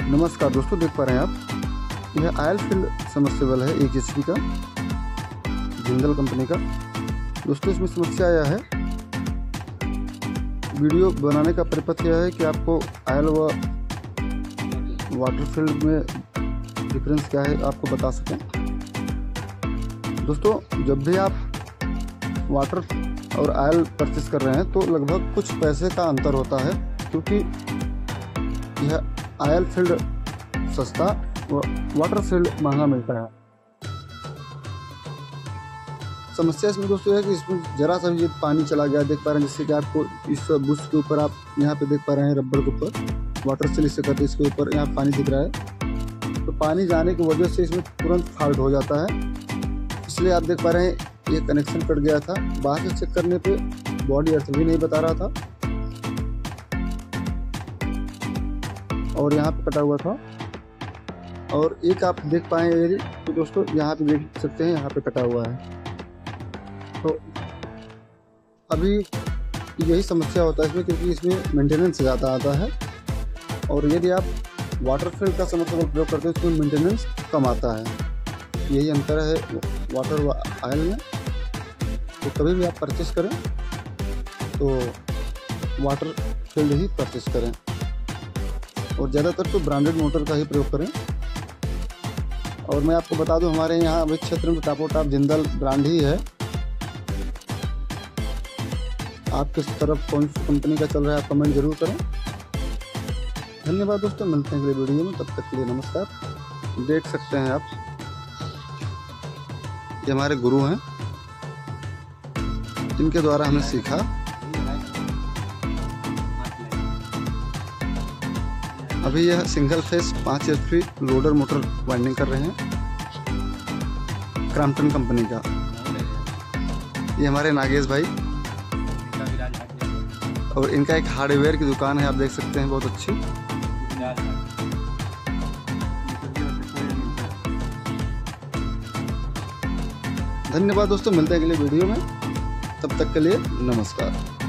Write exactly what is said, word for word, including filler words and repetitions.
नमस्कार दोस्तों, देख पा रहे हैं आप यह ऑयल फील्ड सबमर्सिबल है एक एचपी का, जिंदल कंपनी का। दोस्तों इसमें समस्या आया है, वीडियो बनाने का पर्पस यह है कि आपको ऑयल व वाटर फील्ड में डिफरेंस क्या है आपको बता सकें। दोस्तों जब भी आप वाटर और ऑयल परचेस कर रहे हैं तो लगभग कुछ पैसे का अंतर होता है, क्योंकि यह ऑयल फील्ड सस्ता व वाटर फील्ड महंगा मिलता है। समस्या इसमें दोस्तों है कि इसमें जरा सा भी पानी चला गया, देख पा रहे हैं, जिससे कि आपको इस बुश के ऊपर आप यहाँ पे देख पा रहे हैं रबर के ऊपर वाटर सील इससे करते इसके ऊपर यहाँ पानी दिख रहा है। तो पानी जाने की वजह से इसमें तुरंत फॉल्ट हो जाता है, इसलिए आप देख पा रहे हैं ये कनेक्शन कट गया था। बाहर से चेक करने पे बॉडी अर्थ भी नहीं बता रहा था और यहाँ पे कटा हुआ था। और एक आप देख पाए ये तो दोस्तों यहाँ पे देख सकते हैं, यहाँ पे कटा हुआ है। तो अभी यही समस्या होता है इसमें, क्योंकि इसमें मेंटेनेंस ज़्यादा आता है और यदि आप वाटर फील्ड का समर्सिबल प्रयोग करते हैं उसमें मेंटेनेंस कम आता है। यही अंतर है वाटर व ऑयल में। तो कभी भी आप परचेस करें तो वाटर फील्ड ही परचेस करें और ज़्यादातर तो ब्रांडेड मोटर का ही प्रयोग करें। और मैं आपको बता दूं, हमारे यहाँ अभी क्षेत्र में टापो टाप जिंदल ब्रांड ही है। आप किस तरफ कौन सी कंपनी का चल रहा है आप कमेंट जरूर करें। धन्यवाद दोस्तों, मिलते हैं अगले वीडियो में, तब तक के लिए नमस्कार। देख सकते हैं आप ये हमारे गुरु हैं, इनके द्वारा हमने सीखा। अभी यह सिंगल फेस पाँच एचपी लोडर मोटर वाइंडिंग कर रहे हैं, क्रॉम्पटन कंपनी का। ये हमारे नागेश भाई, और इनका एक हार्डवेयर की दुकान है, आप देख सकते हैं, बहुत अच्छी। धन्यवाद दोस्तों, मिलते हैं अगले वीडियो में, तब तक के लिए नमस्कार।